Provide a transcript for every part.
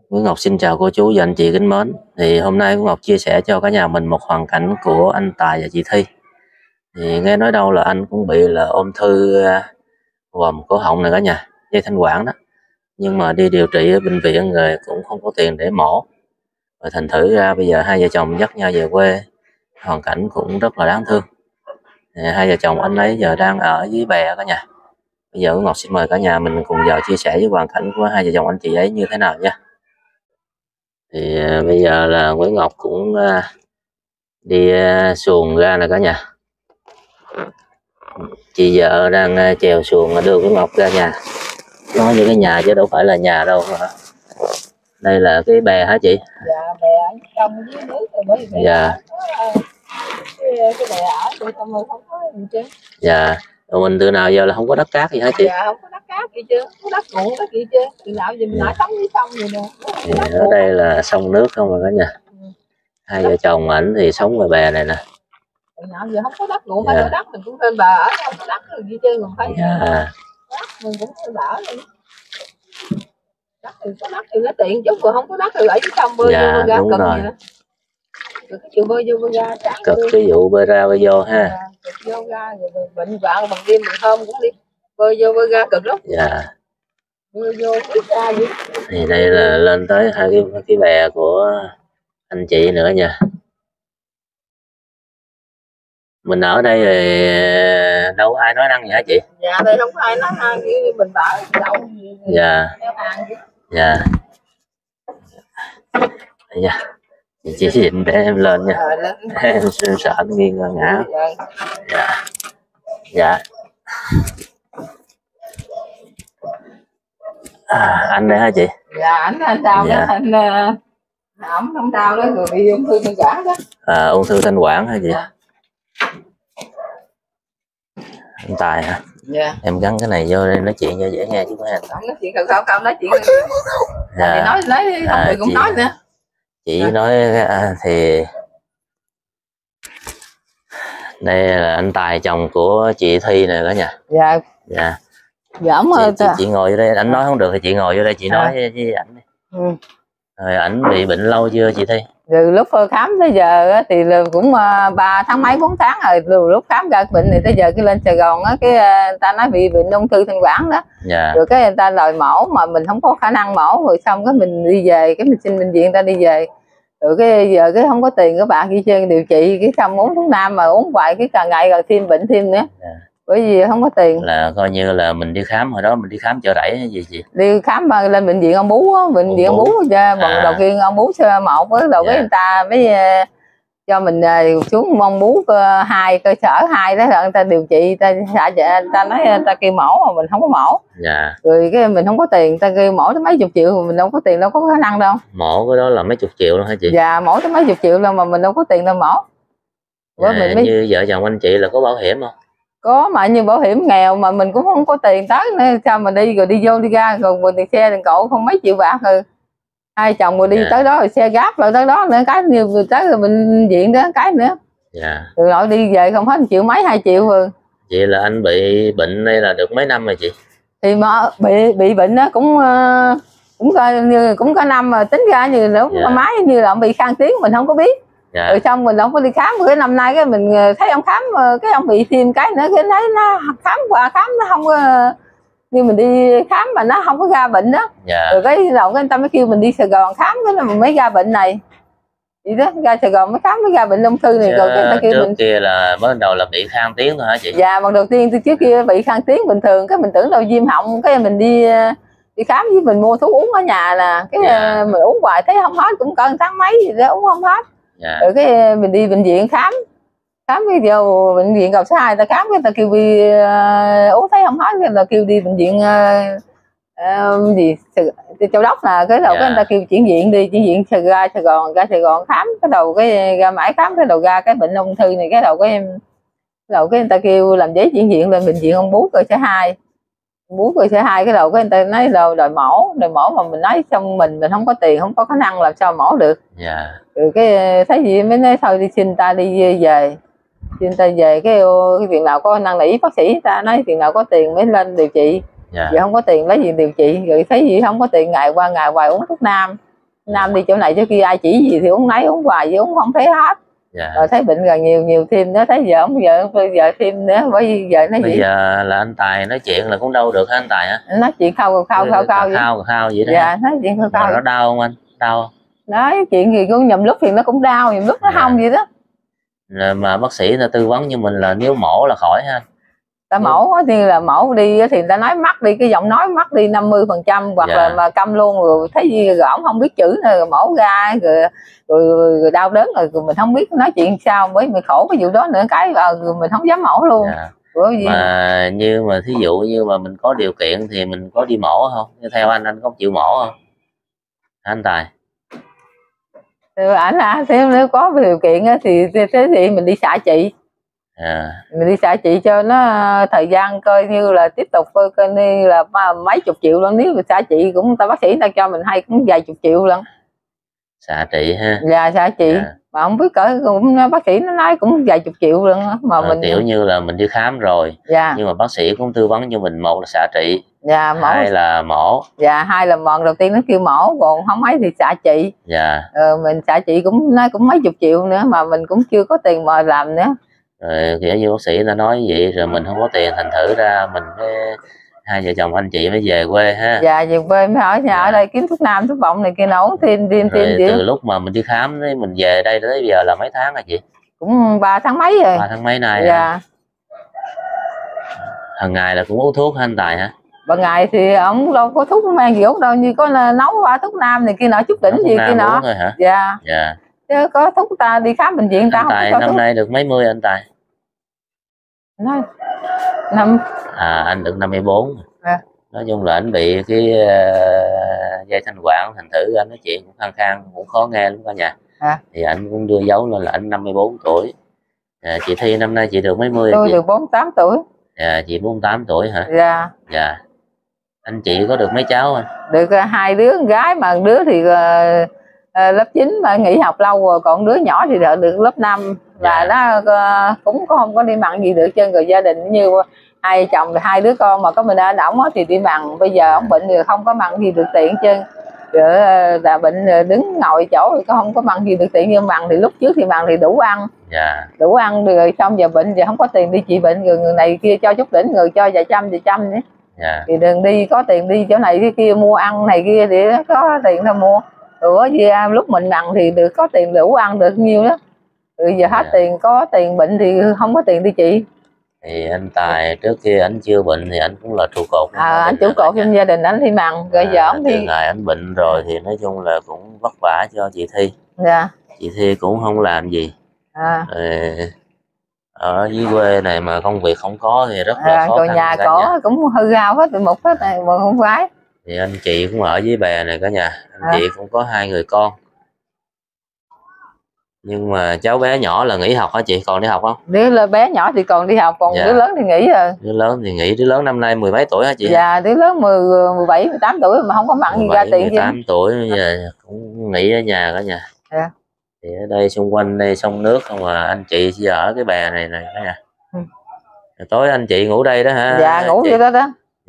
Nguyễn Ngọc xin chào cô chú và anh chị kính mến. Thì hôm nay Nguyễn Ngọc chia sẻ cho cả nhà mình một hoàn cảnh của anh Tài và chị Thi. Thì nghe nói đâu là anh cũng bị là ung thư vòm cổ họng này cả nhà, dây thanh quản đó. Nhưng mà đi điều trị ở bệnh viện rồi cũng không có tiền để mổ. Và thành thử ra bây giờ hai vợ chồng dắt nhau về quê, hoàn cảnh cũng rất là đáng thương. Thì hai vợ chồng anh ấy giờ đang ở dưới bè cả nhà. Bây giờ Nguyễn Ngọc xin mời cả nhà mình cùng vào chia sẻ với hoàn cảnh của hai vợ chồng anh chị ấy như thế nào nha. Thì bây giờ là Nguyễn Ngọc cũng đi xuồng ra nè cả nhà. Chị vợ đang chèo xuồng đưa Nguyễn Ngọc ra nhà. Nói như cái nhà chứ đâu phải là nhà đâu hả? Đây là cái bè hả chị? Dạ, bè ở trong dưới nước rồi bởi vì dạ. cái bè ở đây không có gì chứ. Dạ. Rồi mình từ nào giờ là không có đất cát gì hả chị? Dạ, không có đất cát gì chứ, có đất ruộng đất gì chứ. Từ nào giờ mình ở sống dưới sông vậy nè. Ở đây là sông nước không rồi cả nhà. Hai vợ chồng ảnh thì sống ngoài bè này nè. Từ nào giờ không có đất ruộng, phải có đất mình cũng lên bờ ở, không có đất gì chứ, còn phải đất mình cũng lên bờ ở đi. Đất thì có đất thì nó tiện chút, còn không có đất thì ở dưới sông bơi vô ra cực vậy đó. Cực cái vụ bơi vô bơi ra, cực cái vụ bơi ra bơi vô ha. Cực vô ra rồi bệnh vợ bằng đêm bằng hôm cũng đi bơi vô bơi ra cực lắm. Dạ. Bơi vô biết ra vậy. Thì đây là lên tới hai cái bè của anh chị nữa nha. Mình ở đây thì đâu có ai nói năng gì hả chị? Dạ đây không có ai nói năng gì, mình ở đậu gì. Dạ. Dạ. Dạ. Chị định để em lên nha. Em sợ nó nghiêng ngã. Dạ. Dạ. Anh đây hả chị? Dạ anh sao đó, anh ổng không sao đó, rồi bị ung thư thanh quản đó. Ung thư thanh quản hả chị? Dạ. Anh Tài hả? Dạ. Em gắn cái này vô đây nói chuyện cho dễ nghe chứ mấy anh. Không nói chuyện không nói chuyện. Dạ. Thì nói không thì cũng nói nữa. Chị nói thì đây là anh Tài chồng của chị Thi nè cả nhà. Dạ. Dạ. Dạ chị ngồi vô đây, anh nói không được thì chị ngồi vô đây chị nói với ảnh đi. Rồi ảnh bị bệnh lâu chưa chị Thi? Từ lúc khám tới giờ thì cũng 3 tháng mấy 4 tháng rồi, từ lúc khám ra bệnh thì tới giờ cái lên Sài Gòn á, cái người ta nói bị bệnh ung thư thanh quản đó. Dạ. Rồi cái người ta đòi mổ mà mình không có khả năng mổ, rồi xong cái mình đi về, cái mình xin bệnh viện người ta đi về. Rồi cái giờ cái không có tiền các bạn đi chơi điều trị, cái xong uống thuốc nam mà uống hoài cái càng ngày rồi thêm bệnh thêm nữa. Dạ. Bởi vì không có tiền. Là coi như là mình đi khám hồi đó mình đi khám Chợ Rẫy hay gì chị? Đi khám mà lên bệnh viện ông Bú á, bệnh viện ông Bú đầu tiên ông Bú sơ một với đầu cái người ta mới cho mình xuống ông Bú cơ sở 2 đó, người ta điều trị, ta nói ta kêu mổ mà mình không có mổ. Dạ. Rồi cái mình không có tiền, ta kêu mổ tới mấy chục triệu, mình đâu có tiền, đâu có khả năng đâu. Mổ cái đó là mấy chục triệu luôn hả chị? Dạ, mổ tới mấy chục triệu đâu mà mình đâu có tiền đâu mổ. Mình mới... Như vợ chồng anh chị là có bảo hiểm không? Có, mà như bảo hiểm nghèo mà mình cũng không có tiền tới nữa, sao mà đi rồi đi vô đi ra, rồi tiền xe tiền cộ không mấy triệu bạc rồi. Hai chồng rồi đi tới đó rồi xe gáp rồi tới đó nữa, cái như tới rồi bệnh viện đó cái nữa. Dạ. Rồi nội đi về không hết 1 triệu mấy 2 triệu rồi. Vậy là anh bị bệnh đây là được mấy năm rồi chị? Thì mà bị bệnh đó cũng có năm mà tính ra như lúc máy như là ông bị khang tiếng mình không có biết. Dạ. Rồi xong mình không có đi khám, cái năm nay cái mình thấy ông khám, cái ông bị thêm cái nữa, cái thấy nó khám qua khám nó không có như mình đi khám mà nó không có ra bệnh đó. Dạ. Rồi cái đầu cái người ta mới kêu mình đi Sài Gòn khám, cái là mình mới ra bệnh này vậy đó, ra Sài Gòn mới khám mới ra bệnh ung thư này. Rồi cái người ta kêu trước mình kia là mới đầu là bị khang tiếng thôi hả chị? Dạ, lần đầu tiên trước kia bị khang tiếng bình thường, cái mình tưởng đâu viêm họng, cái mình đi khám với mình mua thuốc uống ở nhà là cái mình uống hoài thấy không hết, cũng cỡ 1 tháng mấy gì đó uống không hết. Dạ. Rồi cái mình đi bệnh viện khám cái giờ bệnh viện Cầu Số 2 ta khám, cái ta kêu đi uống thấy không hết, cái là kêu đi bệnh viện gì Châu Đốc là cái đầu cái người ta kêu chuyển viện đi, chuyển viện ra Sài Gòn khám, cái đầu cái ra mãi khám, cái đầu ra cái bệnh ung thư này, cái đầu cái người ta kêu làm giấy chuyển viện lên bệnh viện ông Bú cơ sở 2. Bú cơ sở 2 cái đầu cái người ta nói đòi mổ mà mình nói xong mình không có tiền, không có khả năng làm sao mổ được. Dạ. Rồi cái thấy gì mới nói thôi đi xin ta đi về, xin ta về cái viện nào có năn nỉ bác sĩ, ta nói viện nào có tiền mới lên điều trị. Dạ. Giờ không có tiền lấy gì điều trị, rồi thấy gì không có tiền ngày qua ngày hoài uống thuốc nam. Nam đi chỗ này chỗ kia ai chỉ gì thì uống nấy uống hoài chứ uống không thấy hết. Dạ. Rồi thấy bệnh gần nhiều thêm nữa, thấy giờ không giờ thêm nữa, bởi vì giờ nó bây gì giờ là anh Tài nói chuyện là cũng đâu được hả anh Tài hả? nói chuyện khao vậy đó. Dạ nói chuyện khao nó đau không anh? Đau không? nói chuyện gì cũng nhầm lúc thì nó cũng đau, nhầm lúc nó không vậy đó. Mà bác sĩ ta tư vấn như mình là nếu mổ là khỏi ha. Ta mổ thì là mổ đi thì người ta nói mắc đi, cái giọng nói mắc đi 50% hoặc là mà câm luôn, rồi thấy gì rồi ổng không biết chữ nữa, rồi mổ ra rồi đau đớn rồi mình không biết nói chuyện sao, bởi mình khổ cái vụ đó nữa, cái rồi mình không dám mổ luôn. Mà như mà thí dụ như mà mình có điều kiện thì mình có đi mổ không? Theo anh có chịu mổ không anh Tài? Ảnh nếu có điều kiện thì mình đi xạ trị. Mình đi xạ trị cho nó thời gian coi như là tiếp tục coi như là mấy chục triệu luôn, nếu mà xạ trị cũng bác sĩ ta cho mình hay cũng vài chục triệu luôn. Xạ trị ha? Dạ xạ trị. Mà không biết cỡ cũng bác sĩ nó nói cũng vài chục triệu luôn mà mình kiểu như là mình đi khám rồi. Nhưng mà bác sĩ cũng tư vấn cho mình, một là xạ trị, mổ. Hai là mổ. Hai là mòn đầu tiên nó kêu mổ, còn không ấy thì xạ trị. Mình xạ trị cũng nói cũng mấy chục triệu nữa mà mình cũng chưa có tiền mà làm nữa. Rồi kiểu như bác sĩ đã nói vậy rồi mình không có tiền, thành thử ra mình hai vợ chồng anh chị mới về quê ha. Về quê mới ở nhà ở đây kiếm thuốc nam thuốc bọng này kia nấu thêm từ lúc mà mình đi khám đấy mình về đây tới bây giờ là mấy tháng hả chị? Cũng 3 tháng mấy rồi. 3 tháng mấy nay. Hằng ngày là cũng uống thuốc hả anh Tài hả? Ban ngày thì ông đâu có thuốc mang gì uống đâu, như có nấu qua thuốc nam này kia nọ chút đỉnh gì kia nọ. Chứ có thuốc ta đi khám bệnh viện ta không Tài có năm thuốc. nay được mấy mươi anh Tài? Anh được 54. Nói chung là anh bị cái dây thanh quản, thành thử anh nói chuyện cũng khang cũng khó nghe lắm cả nhà. Thì anh cũng đưa dấu lên là anh 54 tuổi. Chị Thi năm nay chị được mấy mươi? Tôi được 48 tuổi. Chị 48 tuổi hả? Dạ. Anh chị có được mấy cháu anh? Được 2 đứa con gái, mà đứa thì lớp 9 mà nghỉ học lâu rồi, còn đứa nhỏ thì được lớp 5 và nó cũng không có đi mặn gì được chân. Rồi gia đình như hai chồng thì 2 đứa con mà có mình anh ổng thì đi mặn, bây giờ ổng bệnh rồi không có mặn gì được tiện chân. Rồi là bệnh đứng ngồi chỗ thì không có mặn gì được tiện, nhưng mặn thì lúc trước thì mặn thì đủ ăn. Đủ ăn rồi xong giờ bệnh giờ không có tiền đi trị bệnh, rồi người này kia cho chút đỉnh, người cho vài trăm nữa. Thì đừng đi, có tiền đi chỗ này cái kia mua ăn này kia thì có tiền thôi mua. Rồi lúc mình mặn thì được có tiền đủ ăn được nhiêu đó. Rồi giờ hết tiền, có tiền bệnh thì không có tiền đi trị. Thì anh Tài trước kia anh chưa bệnh thì anh cũng là trụ cột. Anh trụ cột trong gia đình anh thì mặn, rồi giờ ông từ ngày anh bệnh rồi thì nói chung là cũng vất vả cho chị Thi. Chị Thi cũng không làm gì. Ở dưới quê này mà công việc không có thì rất là khó khăn. Nhà có cũng hư hao hết một hết này mà không phải. Thì anh chị cũng ở dưới bè này cả nhà. Anh chị cũng có 2 người con. Nhưng mà cháu bé nhỏ là nghỉ học hả chị? Còn đi học không? Đứa bé nhỏ thì còn đi học, còn đứa lớn thì nghỉ rồi. Đứa lớn thì nghỉ, đứa lớn năm nay 10 mấy tuổi hả chị? Đứa lớn 17, 18 tuổi mà không có mặn gì ra tiền. 18 tuổi giờ cũng nghỉ ở nhà cả nhà. Thì ở đây xung quanh đây sông nước không mà anh chị chỉ ở cái bè này cả nhà. Tối anh chị ngủ đây đó hả? Ngủ vậy đó.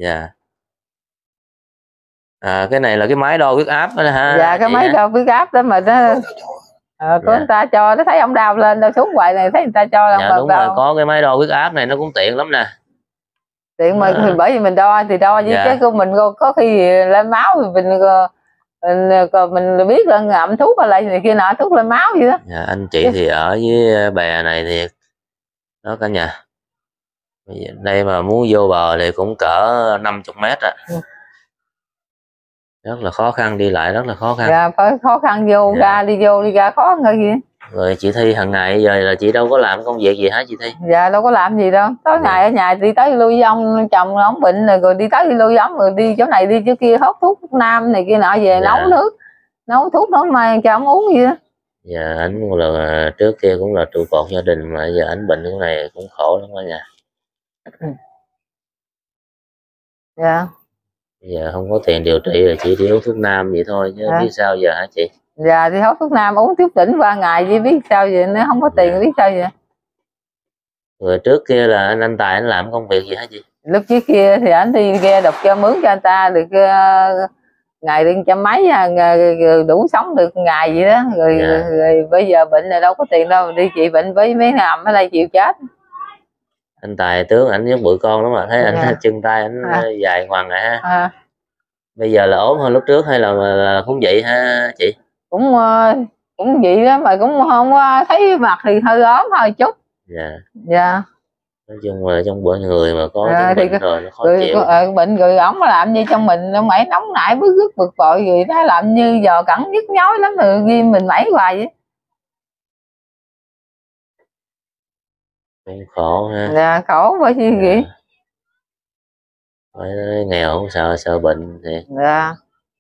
Cái này là cái máy đo huyết áp đó hả? Cái máy đo huyết áp đó mà nó có người ta cho, nó thấy ông đau lên đau xuống hoài này, thấy người ta cho đúng rồi, có cái máy đo huyết áp này nó cũng tiện lắm nè. Tiện mà bởi vì mình đo thì đo với cái của mình có khi lên máu thì mình biết là ngậm thuốc ở lại này kia nọ, thuốc lên máu vậy đó. Anh chị thì ở với bè này thì đó cả nhà. Đây mà muốn vô bờ thì cũng cỡ 50 mét á. Rất là khó khăn, đi lại rất là khó khăn. Phải khó khăn vô ra đi ra khó khăn gì. Rồi chị Thi hàng ngày giờ là chị đâu có làm công việc gì hả chị Thi? Đâu có làm gì đâu, tối ngày ở nhà đi tới lui với ông chồng ông bệnh rồi đi tới đi lui với ông, rồi đi chỗ này đi chỗ kia hốt thuốc nam này kia nọ về nấu nước, nấu thuốc nấu mang cho ông uống gì đó. Anh cũng là trước kia cũng là trụ cột gia đình mà giờ anh bệnh cái này cũng khổ lắm cả nhà. Giờ không có tiền điều trị là chỉ đi uống thuốc nam vậy thôi chứ biết sao giờ hả chị? Đi hốt thuốc nam uống thuốc đỉnh qua ngày chứ biết sao vậy, nó không có tiền biết sao vậy. Rồi trước kia là anh Tài anh làm công việc gì hả chị? Lúc trước kia thì anh đi ghe đục cho mướn cho anh ta được ngày đi trăm mấy đủ sống được ngày vậy đó rồi, rồi bây giờ bệnh này đâu có tiền đâu đi trị bệnh với mấy nằm ở đây chịu chết. Anh Tài tướng ảnh giống bự con lắm mà thấy anh chân tay ảnh dài ngoằng rồi ha. Bây giờ là ốm hơn lúc trước hay là cũng vậy ha chị? Cũng vậy đó mà cũng không thấy mặt thì hơi ốm hơi chút. Dạ. Nói chung là trong bữa người mà có bệnh rồi nó khó chịu. Bệnh rồi ổng làm như trong mình nó mẩy nóng nảy bức rứt bực bội gì đó làm như giờ cẳng nhức nhói lắm rồi ghim mình mẩy hoài vậy. Cũng khổ ha. Dạ khổ bởi chi vậy. Phải nghèo không sợ bệnh thì. Dạ.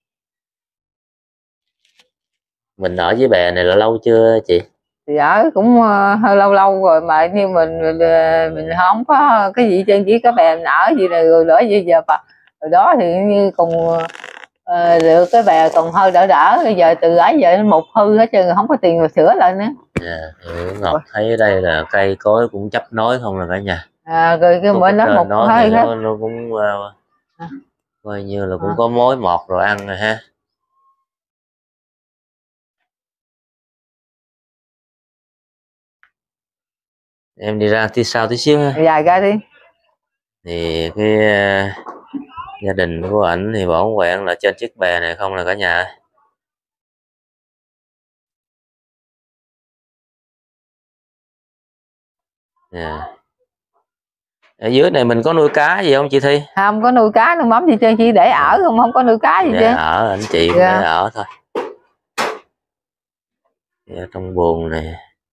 Mình ở với bè này là lâu chưa chị? Thì ở cũng hơi lâu rồi mà như mình không có cái gì trên chỉ có bè mình ở gì này rồi lỡ gì giờ rồi đó thì như cùng được cái bè còn hơi đỡ bây giờ từ ấy giờ một hư hết trơn không có tiền mà sửa lại nữa. Ngọc thấy ở đây là cây cối cũng chấp nối không là cả nhà. Rồi cái bên đó một hơi hết nó cũng coi như là cũng có mối mọt rồi ăn rồi ha. Em đi ra sau tí xíu ha. Dài ra đi. Thì cái gia đình của ảnh thì bỏng quẹn là trên chiếc bè này không là cả nhà. Ở dưới này mình có nuôi cá gì không chị Thi? Không có nuôi cá nuôi mắm gì trơn, chỉ để ở không có nuôi cá gì chứ. Ở anh chị để ở thôi. Ở trong buồng này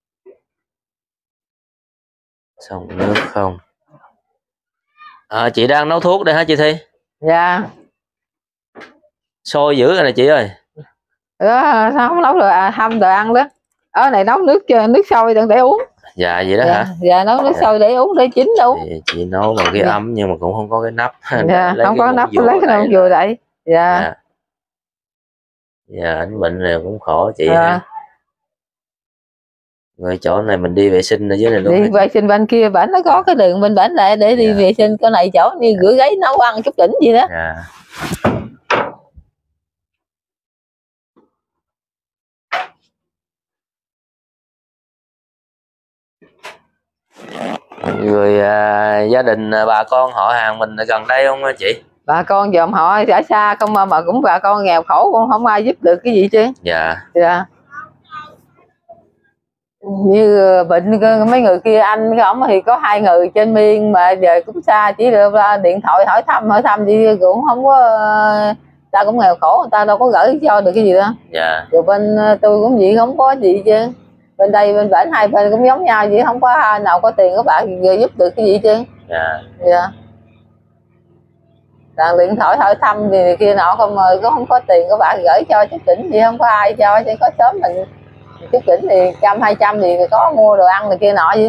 xong nước không. Chị đang nấu thuốc đây hả chị Thi? Dạ. Sôi dữ rồi nè chị ơi. Sao không nấu rồi hâm đồ ăn đó. Ở này nấu nước sôi đừng để uống. Dạ vậy đó hả? Dạ nấu nước sôi để uống để chín đâu. Chị nấu bằng cái ấm nhưng mà cũng không có cái nắp. Không có nắp lấy cái nắp vừa đậy. Dạ. Anh bệnh này cũng khổ chị. Rồi chỗ này mình đi vệ sinh ở dưới này luôn. Đi vệ sinh bên kia bển nó có cái đường bên bển lại để đi vệ sinh, cái này chỗ như rửa giấy nấu ăn chút đỉnh gì đó. Người gia đình bà con họ hàng mình gần đây không chị? Bà con dòm họ ở xa không mà cũng bà con nghèo khổ cũng không ai giúp được cái gì chứ. Dạ. Như bệnh mấy người kia anh cái ổng thì có 2 người trên miên mà giờ cũng xa, chỉ được điện thoại hỏi thăm đi cũng không có, ta cũng nghèo khổ người ta đâu có gửi cho được cái gì đó. Rồi bên tôi cũng vậy không có gì chứ, bên đây bên bển hai bên cũng giống nhau vậy, không có nào có tiền các bạn giúp được cái gì chứ. Đàn điện thoại hỏi thăm thì kia nọ không, có không có tiền các bạn gửi cho chút đỉnh gì không có ai cho, chứ có sớm mình chút đỉnh thì 100-200 thì có mua đồ ăn này kia nọ gì.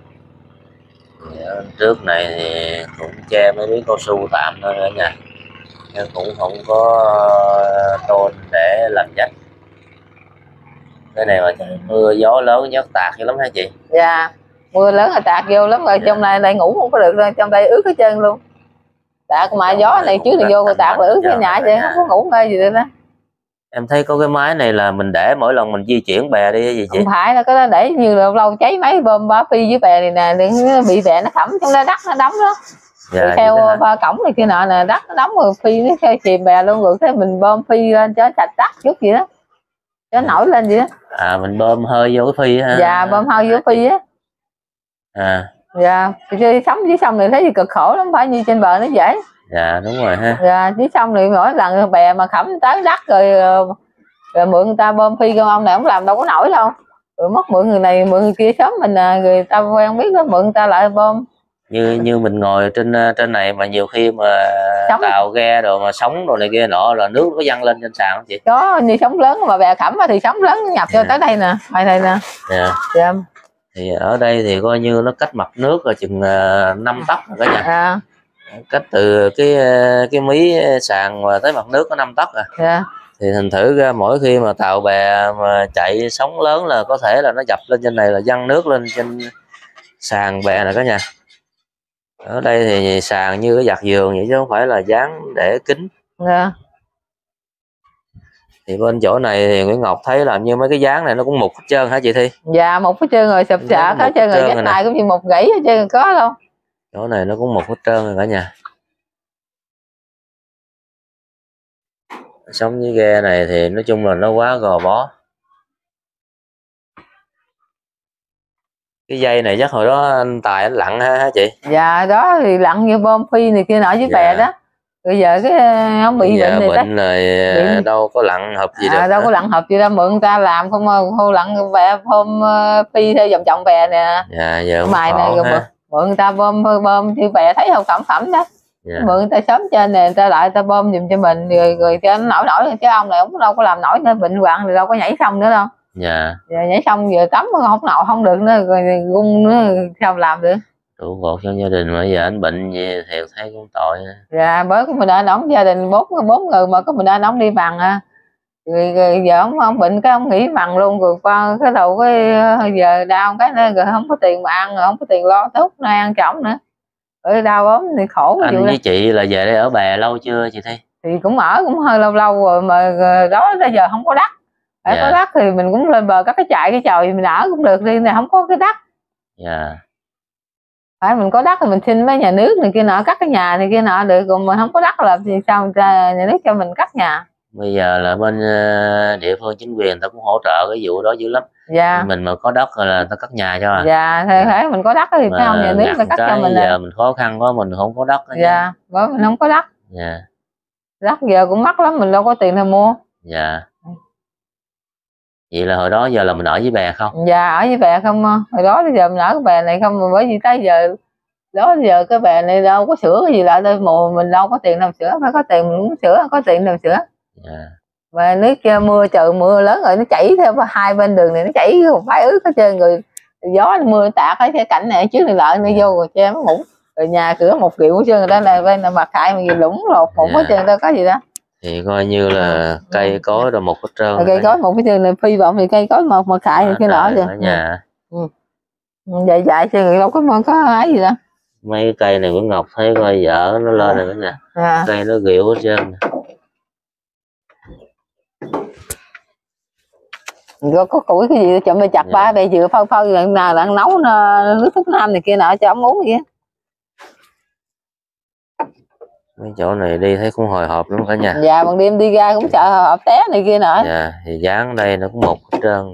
Trước này thì cũng che mấy miếng cao su tạm thôi nữa nha, nhưng cũng không có tôn để làm dách. Cái này mà mưa gió lớn nhớt tạt dữ lắm hả chị? Dạ, mưa lớn là tạt vô lắm rồi. Trong này lại ngủ không có được đâu, trong đây ướt hết trơn luôn. Tạt mà gió này trước thì vô rồi tạt là ướt cái nhà chứ không có ngủ ngay gì được đó. Em thấy có cái máy này là mình để mỗi lần mình di chuyển bè đi cái gì chị? Không phải là cái đó để như lâu lâu cháy máy bơm bá phi với bè này nè, đừng bị bè nó khẩm trong đó, đất nó đóng đó. Rồi theo ba cổng này kia nọ nè, đất nó đóng rồi phi nó theo chìm bè luôn, rồi thế mình bơm phi lên cho sạch đất chút gì đó, cho nổi lên gì đó. Mình bơm hơi vô cái phi ha. Dạ, bơm hơi vô phi á. Dạ, chứ sống dưới sông này thấy gì cực khổ lắm, phải như trên bờ nó dễ. Dạ đúng rồi ha. Dạ, dưới sông này mỗi lần bè mà khẩm tới đất rồi mượn người ta bơm phi, con ông này không làm đâu có nổi đâu, rồi mất mượn người này mượn người kia, sớm mình người ta quen biết đó, mượn người ta lại bơm. Như mình ngồi trên này mà nhiều khi mà sóng. Tàu ghe rồi mà sóng rồi này kia nọ là nước nó có văng lên trên sàn không chị? Có, như sóng lớn mà bè khẩm thì sóng lớn nhập cho tới đây nè, ngoài này nè. Thì ở đây thì coi như nó cách mặt nước là chừng 5 tấc cả nhà. Cách từ cái mí sàn mà tới mặt nước có 5 tấc thì thành thử ra mỗi khi mà tàu bè mà chạy sóng lớn là có thể là nó dập lên trên này là văng nước lên trên sàn bè này cả nhà. Ở đây thì sàn như cái giặt giường vậy chứ không phải là dán để kính. Thì bên chỗ này thì Nguyễn Ngọc thấy làm như mấy cái dáng này nó cũng mục hết trơn hả chị Thi? Dạ mục hết trơn rồi, sụp sạ hết trơn rồi, dắt này cũng như một gãy hết trơn, có đâu. Chỗ này nó cũng mục hết trơn rồi cả nhà. Sống với ghe này thì nói chung là nó quá gò bó. Cái dây này chắc hồi đó anh Tài anh lặn hả chị? Dạ đó thì lặn như bơm phi này kia nọ với bè đó. Bây giờ cái không bị bệnh này bệnh rồi đâu có lặn hợp gì được. Đâu có lặn hợp gì đâu, mượn người ta làm không lặn bè hôm phi theo vòng vòng bè nè. Dạ giờ mày này rồi mượn người ta bơm như bè thấy không, phẩm đó. Mượn người ta sớm trên này người ta lại người ta bơm giùm cho mình rồi cho nó nổi chứ ông này cũng đâu có làm nổi nữa, bệnh hoạn thì đâu có nhảy xong nữa đâu. Giờ nhảy xong giờ tắm không nổi không được nữa, rồi gung nữa sao làm được. trụ cột trong gia đình mà giờ anh bệnh gì thì thấy cũng tội. Dạ bởi mình đã đóng gia đình bốn người mà có mình đã đóng đi bằng rồi giờ ông bệnh cái ông nghỉ bằng luôn, rồi qua cái đầu cái giờ đau cái nữa, rồi không có tiền mà ăn, rồi không có tiền lo thuốc nơi ăn trỏng nữa, rồi đau ốm thì khổ. Anh với chị là về đây ở bè lâu chưa chị Thi? Thì cũng ở cũng hơi lâu rồi mà đó bây giờ không có đất. Phải có đất thì mình cũng lên bờ các cái trại cái chòi mình ở cũng được đi, này không có cái đất. Phải mình có đất thì mình xin mấy nhà nước này kia nọ cắt cái nhà này kia nọ được, còn mình không có đất là thì sao người ta nhà nước cho mình cắt nhà. Bây giờ là bên địa phương chính quyền ta cũng hỗ trợ cái vụ đó dữ lắm. Mình mà có đất rồi là ta cắt nhà cho. Thì phải mình có đất thì phải không, nhà nước ta cắt cho mình. Giờ mình khó khăn quá mình không có đất. Bởi mình không có đất. Đất giờ cũng mắc lắm, mình đâu có tiền để mua. Vậy là hồi đó giờ là mình ở với bè không? Dạ ở với bè không, hồi đó bây giờ mình ở cái bè này không, mà bởi vì tới giờ đó giờ cái bè này đâu có sửa cái gì lại đây, mùa mình đâu có tiền làm sửa, phải có tiền mình cũng sửa, có tiền làm sửa. Và nước mưa trời mưa lớn rồi nó chảy theo hai bên đường này, nó chảy không phải ướt hết trơn, rồi gió mưa tạt cái thế cảnh này trước này lợn nó vô rồi che mũ, rồi nhà cửa 1 triệu hết trơn, rồi đó là bên là mặt hại mà gì lũng lột một hết trơn, đâu có gì đó. Thì coi như là cây cối rồi một hết trơn. Cây cối một cái trơn này phi vọng thì cây cối một mà hại thì cái nọ vậy vậy chứ đâu có ấy gì đâu. Mấy cái cây này của Ngọc thấy coi vợ nó lên rồi nè. Cây nó ghiệu hết trơn. Rồi có củi cái gì chậm chặt ba bề dừa phơi lần nào là nấu nước thuốc nam này kia nọ cho ông uống vậy. Mấy chỗ này đi thấy cũng hồi hộp lắm cả nhà. Dạ ban đêm đi ra cũng sợ hồi hộp té này kia nọ. Thì dáng đây nó cũng một hết trơn.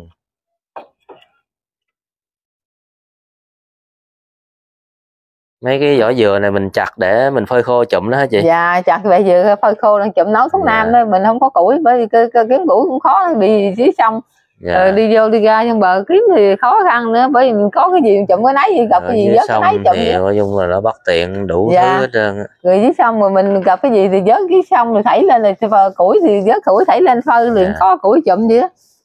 Mấy cái vỏ dừa này mình chặt để mình phơi khô chụm đó hả chị? Dạ chặt vậy dừa phơi khô đang chụm nấu thuốc nam đó, mình không có củi bởi vì kiếm củi cũng khó, bị dưới sông. Đi vô đi ra trong bờ kiếm thì khó khăn nữa, bởi vì mình có cái gì chụm cái nấy, gặp cái gì vớt cái nấy chụm. Thì nói chung là nó bất tiện đủ thứ hết trơn. Rồi dưới sông rồi mình gặp cái gì thì vớt dưới sông rồi thảy lên, rồi củi thì vớt củi thảy lên phơi liền, có củi chụm vậy đó.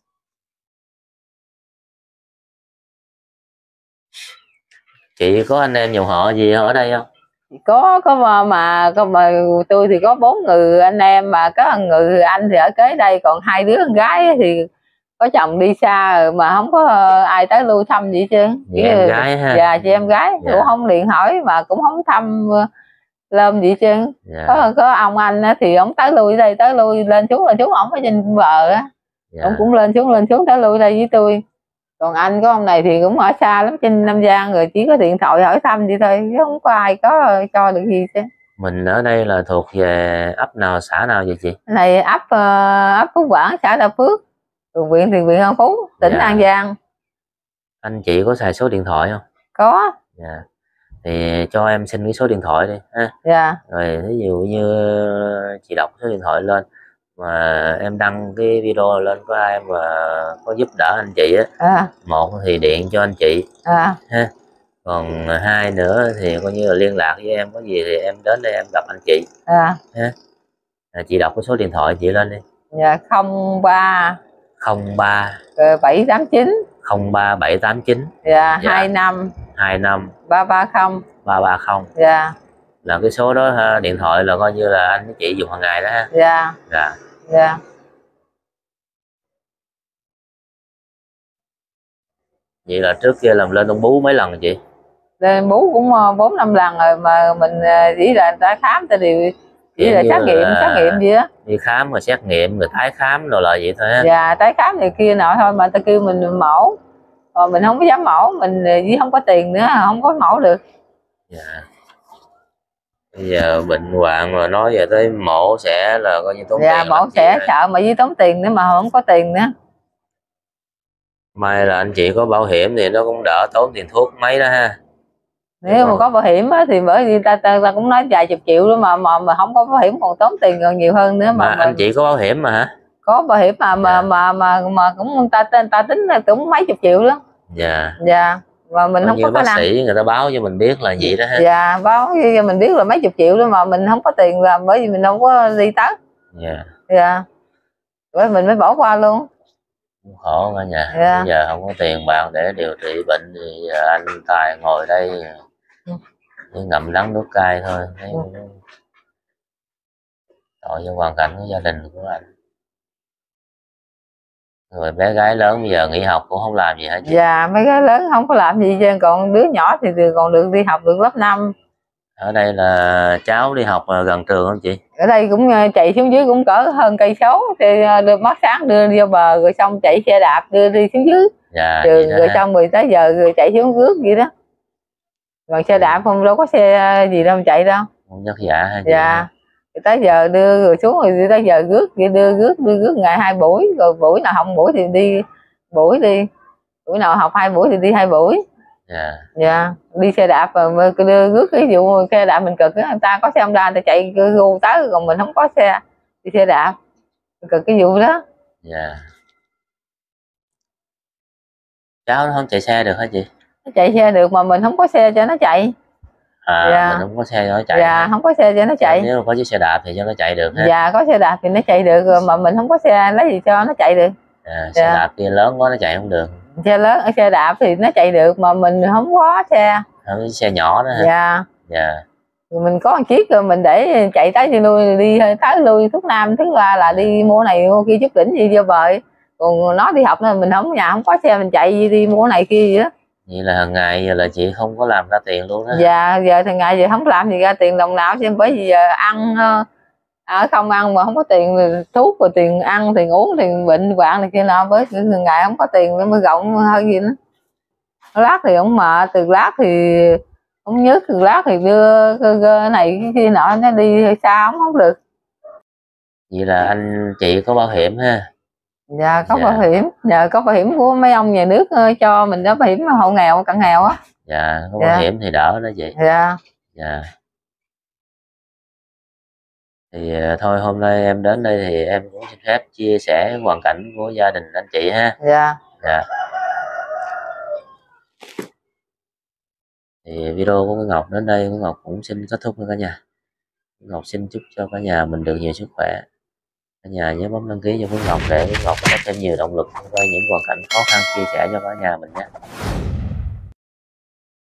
Chị có anh em dòng họ gì ở đây không? Có mà tôi thì có 4 người anh em, mà có người anh thì ở kế đây, còn 2 đứa con gái thì có chồng đi xa rồi mà không có ai tới lui thăm gì chứ. Chị em gái ha? Dạ chị em gái cũng không điện hỏi mà cũng không thăm lơm gì chứ. Có ông anh thì ông tới lui đây tới lui lên xuống ông ở trên bờ á. Ông cũng lên xuống tới lui đây với tôi. Còn anh của ông này thì cũng ở xa lắm trên Nam Giang, rồi chỉ có điện thoại hỏi thăm vậy thôi, chứ không có ai có cho được gì chứ. Mình ở đây là thuộc về ấp nào xã nào vậy chị? Này ấp Phú Quảng, xã Đa Phước, huyện thì huyện An Phú, tỉnh An Giang. Anh chị có xài số điện thoại không? Có. Thì cho em xin cái số điện thoại đi ha. Rồi ví dụ như chị đọc số điện thoại lên mà em đăng cái video lên có ai mà có giúp đỡ anh chị á, một thì điện cho anh chị ha, còn 2 nữa thì coi như là liên lạc với em, có gì thì em đến đây em gặp anh chị ha. Chị đọc cái số điện thoại chị lên đi. 03 789 03789 25 330 là cái số đó điện thoại là coi như là anh với chị dùng hàng ngày đó ha. Vậy là trước kia làm lên Đông Bú mấy lần rồi chị? Lên Bú cũng 4-5 lần rồi, mà mình chỉ là người ta khám ta điều chỉ là xét nghiệm gì á, đi khám rồi xét nghiệm rồi tái khám rồi là vậy thôi á. Dạ tái khám này kia nọ thôi, mà ta kêu mình mổ, rồi mình không có dám mổ, mình chỉ không có tiền nữa, không có mổ được. Dạ. Bây giờ bệnh hoạn mà nói về tới mổ sẽ là coi như tốn dạ, tiền. mổ sẽ sợ mà với tốn tiền nữa, mà không có tiền nữa. May là anh chị có bảo hiểm thì nó cũng đỡ tốn tiền thuốc mấy đó ha. Nếu mà có bảo hiểm á, thì bởi vì ta cũng nói vài chục triệu đó, mà không có bảo hiểm còn tốn tiền còn nhiều hơn nữa. Mà anh chị có bảo hiểm mà hả? Có bảo hiểm mà cũng ta tính là cũng mấy chục triệu đó. Dạ. Dạ. Và mình không có bác sĩ người ta báo cho mình biết là vậy đó ha. Dạ, báo cho mình biết là mấy chục triệu đó, mà mình không có tiền làm, bởi vì mình không có đi tới. Dạ. Dạ. Bởi mình mới bỏ qua luôn. Khổ cả nhà. Dạ. Bây giờ không có tiền bạc để điều trị bệnh thì anh Tài ngồi đây ngậm đắng nuốt cay thôi. Thấy tội cho hoàn cảnh của gia đình của anh. Rồi bé gái lớn bây giờ nghỉ học cũng không làm gì hả chị? Dạ, mấy gái lớn không có làm gì chứ, còn đứa nhỏ thì còn được đi học được lớp 5. Ở đây là cháu đi học gần trường không chị? Ở đây cũng chạy xuống dưới cũng cỡ hơn cây số, thì đưa mắt sáng đưa vô bờ, rồi xong chạy xe đạp đưa đi xuống dưới. Dạ, rồi xong rồi tới giờ rồi chạy xuống rước vậy đó. Còn xe đạp không, đâu có xe gì đâu mà chạy đâu. Không vất vả hả chị? Dạ. Rồi tới giờ đưa rồi xuống, rồi tới giờ rước, đưa rước ngày 2 buổi, rồi buổi nào học buổi thì đi buổi nào học 2 buổi thì đi 2 buổi. Dạ. Dạ, đi xe đạp mà đưa rước, ví dụ xe đạp mình cực á, người ta có xe Honda người ta chạy gu tới, còn mình không có xe đi xe đạp, cực cái vụ đó. Dạ. Cháu nó không chạy xe được hả chị? Nó chạy xe được mà mình không có xe cho nó chạy. Dạ. Mình không có xe cho nó chạy. Dạ, không có xe cho nó chạy. Nếu có chiếc xe đạp thì cho nó chạy được ha. Dạ, có xe đạp thì nó chạy được, rồi mà mình không có xe lấy gì cho nó chạy được. Xe đạp kia lớn quá nó chạy không được. Xe lớn, xe đạp thì nó chạy được, mà mình không có xe. Không, xe nhỏ đó hả? Dạ. Dạ. Rồi mình có một chiếc rồi mình để chạy tới đi lui, đi tới lui thuốc nam, thứ ba là đi mua này mua kia chút đỉnh gì vô bời. Còn nó đi học nên mình nhà không có xe, mình chạy đi mua này kia gì đó. Vậy là hàng ngày giờ là chị không có làm ra tiền luôn đó. Dạ, giờ thằng ngày giờ không làm gì ra tiền đồng nào, chứ bởi vì giờ ăn không ăn mà không có tiền, thuốc rồi tiền ăn, tiền uống, tiền bệnh hoạn này kia nọ, với thằng ngày không có tiền nó mới rộng hơn gì nữa. Lát thì ông mệt, từ lát thì ông nhớ, từ lát thì đưa cơ này cái kia nọ, nó đi xa không được. Vậy là anh chị có bảo hiểm ha? Dạ, có bảo hiểm, nhờ có bảo hiểm của mấy ông nhà nước cho mình đó, bảo hiểm hộ nghèo cận nghèo á. Dạ, có bảo hiểm thì đỡ đó chị. Dạ. Dạ. Thì thôi hôm nay em đến đây thì em cũng xin phép chia sẻ hoàn cảnh của gia đình anh chị ha. Dạ. Dạ. Thì video của Ngọc đến đây, Ngọc cũng xin kết thúc với cả nhà. Ngọc xin chúc cho cả nhà mình được nhiều sức khỏe. Cả nhà nhớ bấm đăng ký cho Ngọc để Ngọc có thêm nhiều động lực với những hoàn cảnh khó khăn chia sẻ cho cả nhà mình nhé.